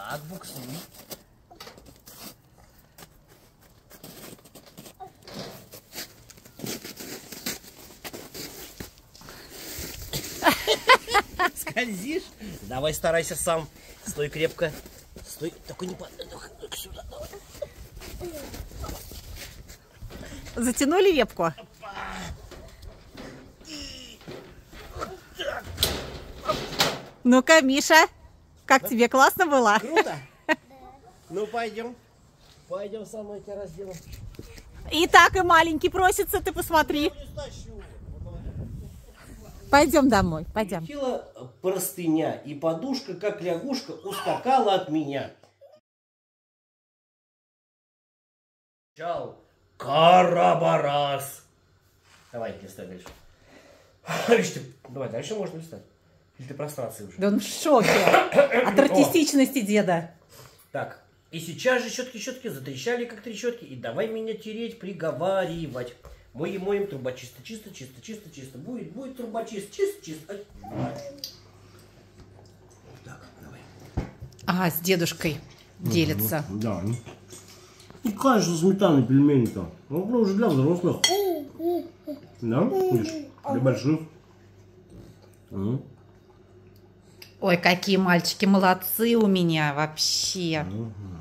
Так, буксуй. Скользишь? Давай, старайся сам. Стой крепко. Стой, только не падай. Сюда, давай. Затянули лепку? Ну-ка, Миша, как тебе, классно было? Круто? Ну, пойдем. Пойдем, со мной тебя разделом. И так и маленький просится, ты посмотри. Пойдем домой, пойдем. Летела простыня, и подушка, как лягушка, ускакала от меня. Чау, Карабарас. Давай, листай дальше. Давай, дальше можно листать. Или ты прострации уже? Да он в шоке от артистичности деда. Так, и сейчас же щетки затрещали, как трещотки, и давай меня тереть, приговаривать. Моем труба чисто. Будет труба чисто. Так, давай. А, с дедушкой делится. Да. Ну, конечно, сметаны, пельмени-то. Ну, уже для взрослых. Да? Видишь, для больших. Ой, какие мальчики молодцы у меня вообще.